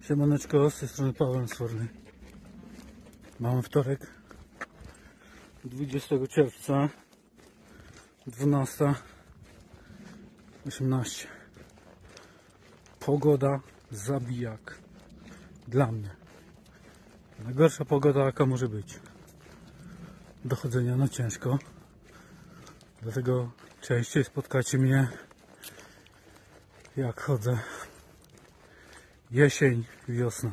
Siemaneczko, z tej strony Paweł Sforny. Mamy wtorek, 20 czerwca, 12:18. Pogoda zabijak. Dla mnie. Najgorsza pogoda, jaka może być. Do chodzenia na ciężko. Dlatego częściej spotkacie mnie, jak chodzę. Jesień, wiosna.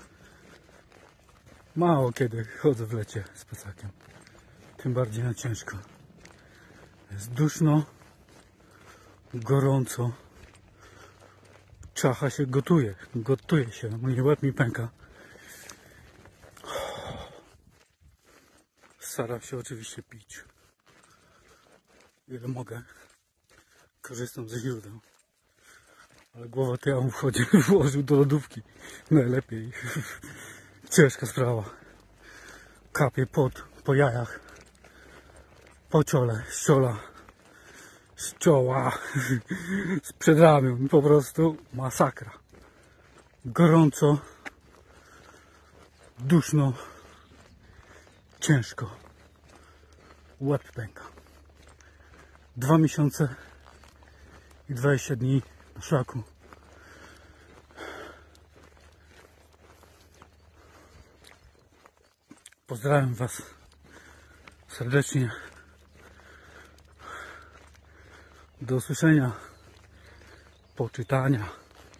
Mało kiedy chodzę w lecie z plecakiem. Tym bardziej na ciężko. Jest duszno, gorąco. Czacha się gotuje. Gotuje się. Mój łeb mi pęka. Staram się oczywiście pić. Ile mogę. Korzystam ze źródeł. Ale głowę to ja mu włożył do lodówki. Najlepiej. Ciężka sprawa. Kapie pot po jajach. Po ciole, z ciola. Z czoła. Z przedramion. Po prostu masakra. Gorąco. Duszno. Ciężko. Łeb pęka. 2 miesiące i 20 dni na szlaku. Pozdrawiam Was serdecznie. Do usłyszenia, poczytania,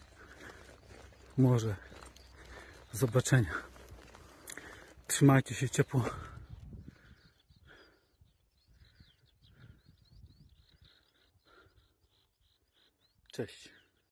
może zobaczenia. Trzymajcie się ciepło. Cześć.